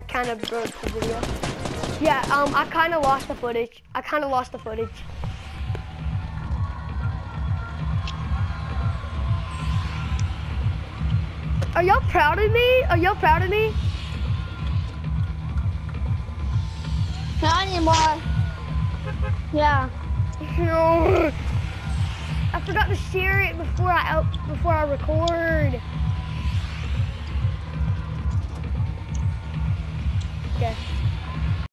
kind of broke the video. Yeah, I kind of lost the footage. Are y'all proud of me? Not anymore. Yeah. No. I forgot to share it before I record. Okay.